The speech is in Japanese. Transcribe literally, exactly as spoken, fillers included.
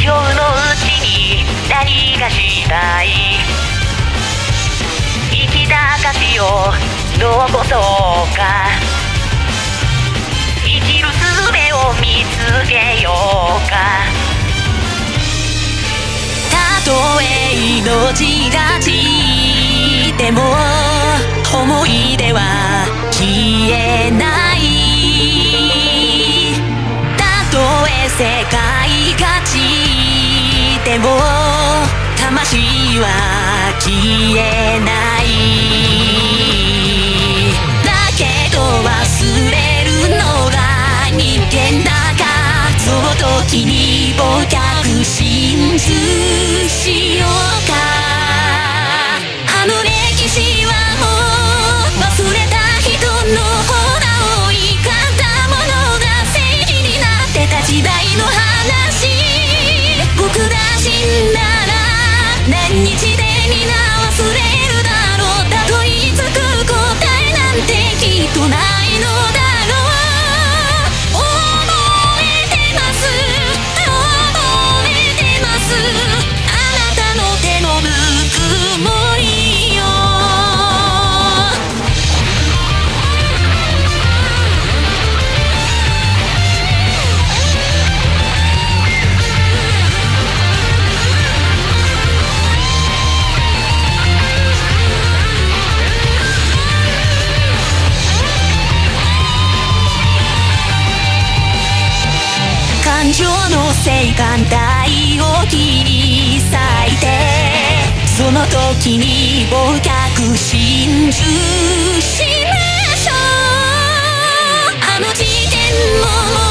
今日のうちに何がしたい。生きた証を残そうか。生きる術を見つけようか。たとえ命が散っても思い出は消えない。たとえ世界が散っても魂は消えない。だけど忘れるのが人間だから、その時に忘却真実しようか。あの歴史はもう忘れた人のほら多いかったものが正義になってた時代の話。僕が死んだら何日で皆忘れるだろう。たどり着く答えなんてきっとないのだろう。覚えてます、覚えてます、あなたの手のぬくもりよ。感情の性感帯を切り裂いて、その時に忘却真珠しましょう。あの時点も